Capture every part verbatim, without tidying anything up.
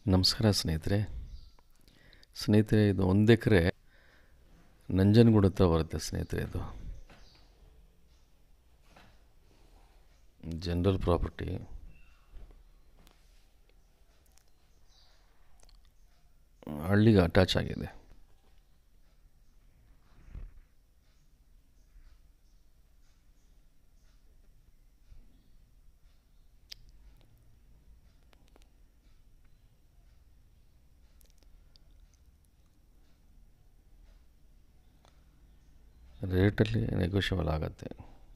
ನಮಸ್ಕಾರ ಸ್ನೇಹಿತರೆ ಸ್ನೇಹಿತರೆ ಇದು ಒಂದು ಎಕರೆ ನಂಜನಗೂಡು ಹತ್ರ ಬರುತ್ತೆ ಸ್ನೇಹಿತರೆ. ಇದು ಜನರಲ್ ಪ್ರಾಪರ್ಟಿ. ಹಳ್ಳಿಗೆ ಅಟ್ಯಾಚ್ ಆಗಿದೆ. ರೇಟಲ್ಲಿ ನೆಗೋಷಿಯಬಲ್ ಆಗುತ್ತೆ.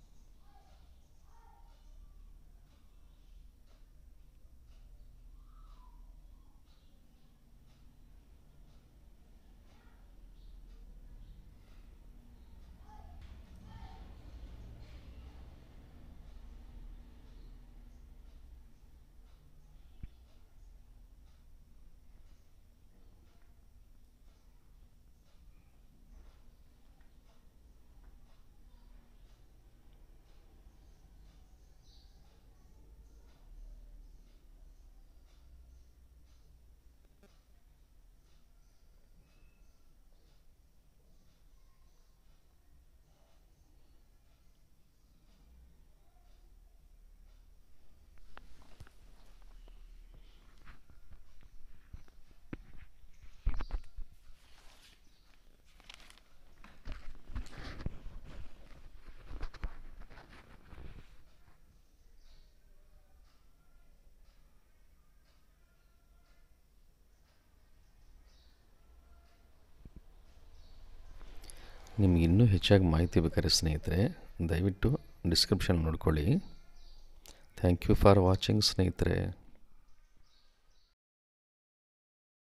ನಿಮ್ಗೆ ಇನ್ನೂ ಹೆಚ್ಚಾಗಿ ಮಾಹಿತಿ ಬೇಕಾದ್ರೆ ಸ್ನೇಹಿತರೆ ದಯವಿಟ್ಟು ಡಿಸ್ಕ್ರಿಪ್ಷನ್ ನೋಡ್ಕೊಳ್ಳಿ. ಥ್ಯಾಂಕ್ ಯು ಫಾರ್ ವಾಚಿಂಗ್ ಸ್ನೇಹಿತರೆ.